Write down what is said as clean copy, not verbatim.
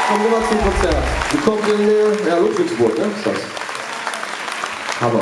Kommen wir mal zum Konzert. Wir kommen in Ludwigsburg, ne? Ist das? Hammer.